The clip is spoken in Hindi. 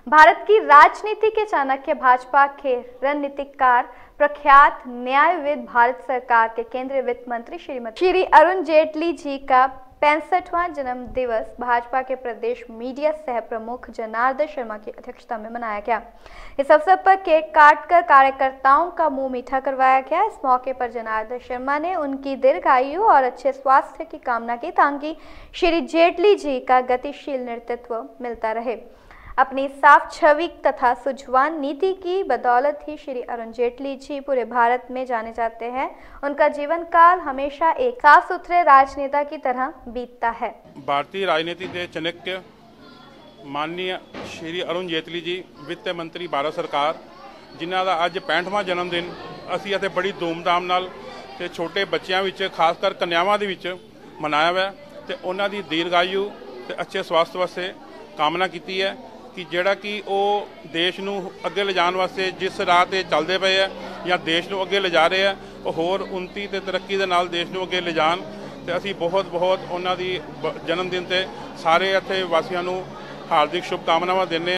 भारत की राजनीति के चाणक्य, भाजपा के रणनीतिकार, प्रख्यात न्यायविद, भारत सरकार के केंद्रीय वित्त मंत्री श्री अरुण जेटली जी का 65वां जन्म दिवस भाजपा के प्रदेश मीडिया सह प्रमुख जनार्दन शर्मा की अध्यक्षता में मनाया गया। इस अवसर पर केक काटकर कार्यकर्ताओं का मुंह मीठा करवाया गया। इस मौके पर जनार्दन शर्मा ने उनकी दीर्घायु और अच्छे स्वास्थ्य की कामना की ताकि श्री जेटली जी का गतिशील नेतृत्व मिलता रहे। अपनी साफ छवि तथा सुझवान नीति की बदौलत ही श्री अरुण जेटली जी पूरे भारत में जाने जाते हैं। उनका जीवन काल हमेशा एक साफ सुथरे राजनेता की तरह बीतता है। भारतीय राजनीति के चाणक्य माननीय श्री अरुण जेटली जी वित्त मंत्री भारत सरकार, जिन्हां दा अज 65वां जन्मदिन असीं इत्थे बड़ी धूमधाम नाल ते छोटे बच्चों विच खासकर कन्यावां दे विच मनाया हुआ ते उन्हां दी दीर्घायु ते अच्छे स्वास्थ्य वास्ते कामना की है कि जिहड़ा कि वो देश नूं अगे ले जाण वास्ते जिस राह ते चलदे पए है या देश नूं अगे ले जा रहे हैं वो होर उन्नति ते तरक्की दे नाल देश नूं अगे ले जाण। ते असीं बहुत बहुत उन्हां दी जन्मदिन ते सारे इत्थे वासियां नूं हार्दिक शुभकामनावां दिंदे।